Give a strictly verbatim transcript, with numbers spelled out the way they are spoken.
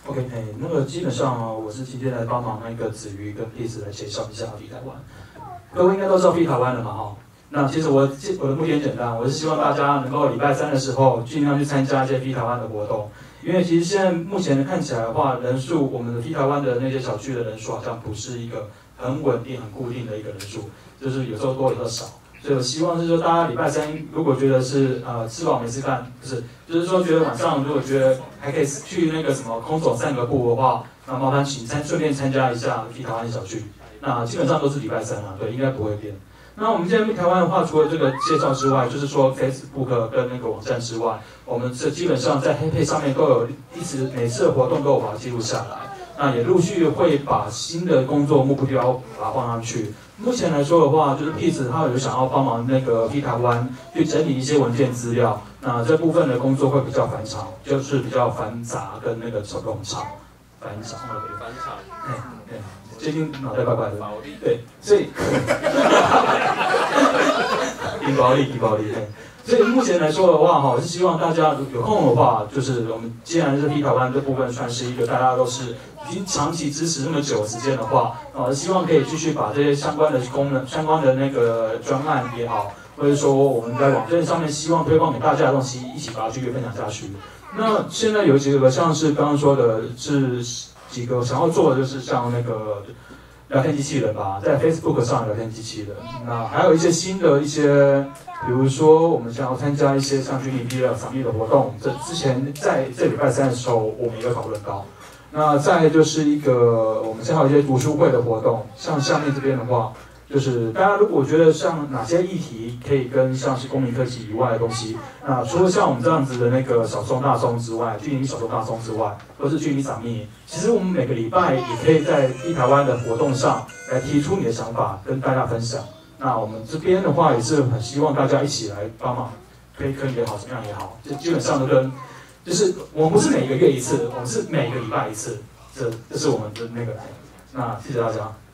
OK， 哎，那个基本上哦，我是今天来帮忙那个子瑜跟 Peace 来介绍一下 F I 台湾。各位应该都知道 F I 台湾了嘛，哈。那其实我我的目的很简单，我是希望大家能够礼拜三的时候尽量去参加一些 F I 台湾的活动，因为其实现在目前看起来的话，人数我们的 F I 台湾的那些小区的人数好像不是一个很稳定、很固定的一个人数，就是有时候多有时候少。所以我希望是说，大家礼拜三如果觉得是呃吃饱没事干，不是，就是说觉得晚上如果觉得还可以去那个什么空手散个步的话，那麻烦请参顺便参加一下 F I 台湾小区。那基本上都是礼拜三啊，对，应该不会变。那我们现在台湾的话，除了这个介绍之外，就是说 Facebook 跟那个网站之外，我们这基本上在黑配上面都有一直每次的活动都有把它记录下来。那也陆续会把新的工作目标把它放上去。目前来说的话，就是 Peace 他有想要帮忙那个 F I 台湾去整理一些文件资料，那这部分的工作会比较繁长，就是比较繁杂跟那个手工长，繁长那个繁长， 哎哎，最近脑袋怪怪的，对，所以，低暴力低暴力，对。所以目前来说的话，哈，是希望大家有空的话，就是我们既然是 F I 台湾这部分算是一个大家都是已经长期支持那么久的时间的话，呃，希望可以继续把这些相关的功能、相关的那个专案也好，或者说我们在网站上面希望推广给大家的东西，一起把它继续分享下去。那现在有几个像是刚刚说的是几个想要做的，就是像那个聊天机器人吧，在 Facebook 上聊天机器人，那还有一些新的一些。比如说，我们想要参加一些像 G D P 的赏励的活动，这之前在这礼拜三的时候，我们也有讨论到。那再就是一个，我们现在有一些读书会的活动，像下面这边的话，就是大家如果觉得像哪些议题可以跟像是公民科技以外的东西，那除了像我们这样子的那个小松大松之外，距离小松大松之外，或是距离赏蜜，其实我们每个礼拜也可以在F I台湾的活动上来提出你的想法，跟大家分享。那我们这边的话也是很希望大家一起来帮忙，推坑也好，怎么样也好，就基本上都跟，就是我们不是每一个月一次，我们是每个礼拜一次，这这是我们的那个，那谢谢大家。